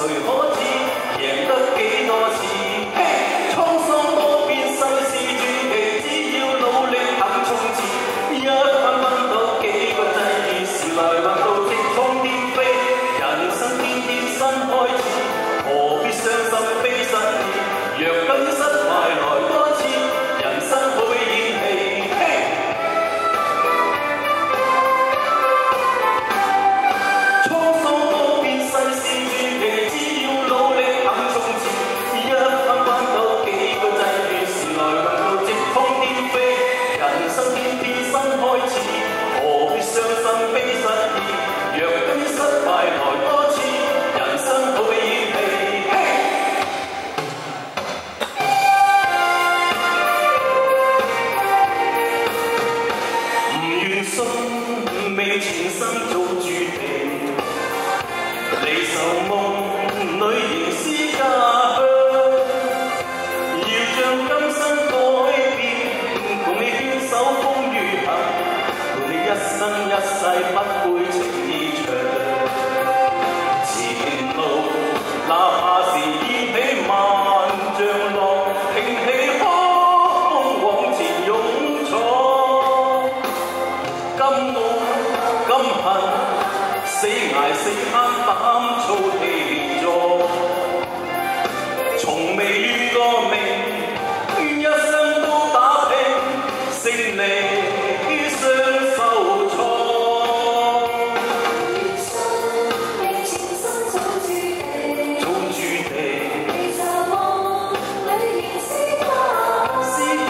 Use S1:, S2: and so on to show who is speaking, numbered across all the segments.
S1: 可知贏得幾多次？嘿，滄桑多變，世事傳奇，只要努力肯衝刺，一分分到幾個際遇，時來運到直衝天飛，人生天天新開始，何必傷心悲失意？若跟失敗來多次，人生好演戲。嘿，滄桑多變，世事傳奇，只要努力肯衝刺，一分分到幾個際遇，時來運到直衝天飛，人生天天新開始，何必傷心悲失意？若跟失敗來多次，人生好演戲。未前生早注定，離愁夢裏仍思家鄉。要將今生改變，共你牽手風雨行，陪你一生一世不會情意長。前路哪怕是掀起萬丈浪，挺起風往前勇闖。今愛今恨，死捱死慳膽粗氣壯，從未怨過命，一生都打拼，勝利雙手創。人生未前生早注定，離愁夢裏仍思家鄉。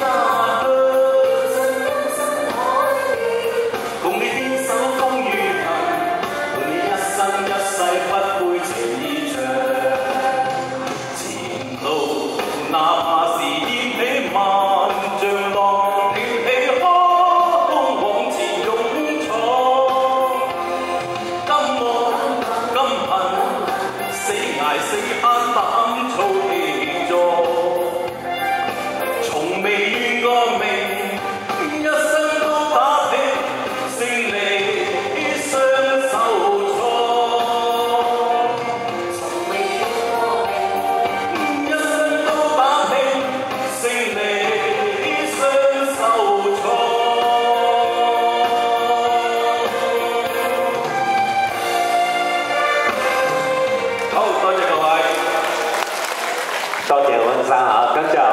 S1: 共你牽手風雨行，伴你一生一世不會情意長。前路哪怕是掀起萬丈浪，挺起胸往前勇闖。今愛今恨，死捱死慳膽粗氣壯，從未怨過命，一生都打拼，勝利雙手創。從未怨過命，一生都打拼，勝利雙手創。好，多謝各位，多謝溫生嚇，跟住